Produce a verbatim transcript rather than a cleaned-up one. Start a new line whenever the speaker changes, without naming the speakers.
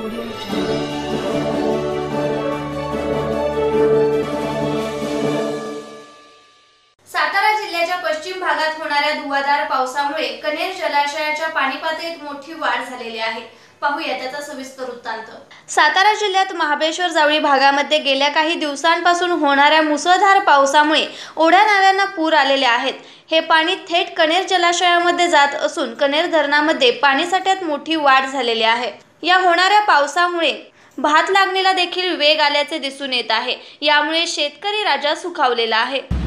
सातारा जिल्ह्याच्या पश्चिम भागात होणाऱ्या धुवाधार पावसामुळे कनेर जलाशयाच्या पाणी पातळीत मोठी वाढ झालेली आहे। पाहूया त्याचा सविस्तर वृत्तांत। सातारा जिल्ह्यात महाबळेश्वर जावळी भागामध्ये गेल्या काही दिवसांपासून होणाऱ्या मुसळधार पावसामुळे ओढ्या नाल्यांना पूर आलेले आहेत। हे पाणी थेट कनेर जलाशयामध्ये जात असून कनेर धरणामध्ये पाणीसाठ्यात मोठी वाढ झालेली आहे। या होणाऱ्या पावसामुळे भात लागणीला देखील वेग आल्याचे दिसून येत आहे। यामुळे शेतकरी राजा सुखावलेला आहे।